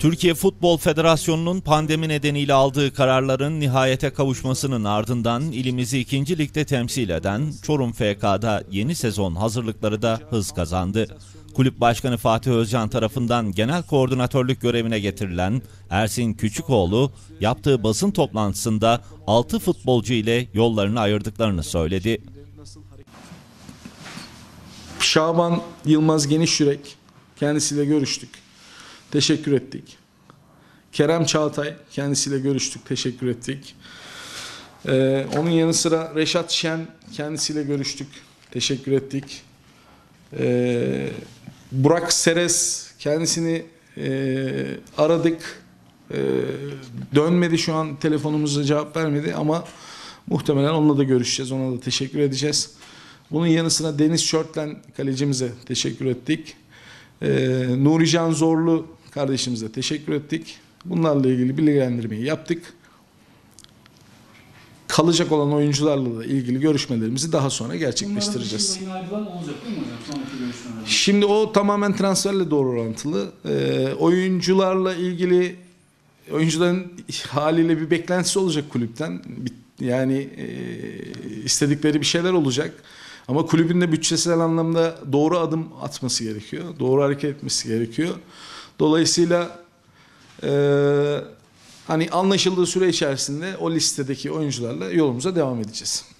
Türkiye Futbol Federasyonu'nun pandemi nedeniyle aldığı kararların nihayete kavuşmasının ardından ilimizi 2. Lig'de temsil eden Çorum FK'da yeni sezon hazırlıkları da hız kazandı. Kulüp Başkanı Fatih Özcan tarafından genel koordinatörlük görevine getirilen Ersin Küçükoğlu, yaptığı basın toplantısında 6 futbolcu ile yollarını ayırdıklarını söyledi. Şaban Yılmaz Genişyürek, kendisiyle görüştük. Teşekkür ettik. Kerem Çağatay, kendisiyle görüştük. Teşekkür ettik. Onun yanı sıra Reşat Şen, kendisiyle görüştük. Teşekkür ettik. Burak Seres, kendisini aradık. Dönmedi, şu an telefonumuza cevap vermedi ama muhtemelen onunla da görüşeceğiz. Ona da teşekkür edeceğiz. Bunun yanı sıra Deniz Şörtlen kalecimize teşekkür ettik. Nurican Zorlu kardeşimize teşekkür ettik. Bunlarla ilgili bilgilendirmeyi yaptık. Kalacak olan oyuncularla da ilgili görüşmelerimizi daha sonra gerçekleştireceğiz. Şimdi o tamamen transferle doğru orantılı. Oyuncularla ilgili, oyuncuların haliyle bir beklentisi olacak kulüpten. Yani istedikleri bir şeyler olacak. Ama kulübün de bütçesel anlamda doğru adım atması gerekiyor. Doğru hareket etmesi gerekiyor. Dolayısıyla hani anlaşıldığı süre içerisinde o listedeki oyuncularla yolumuza devam edeceğiz.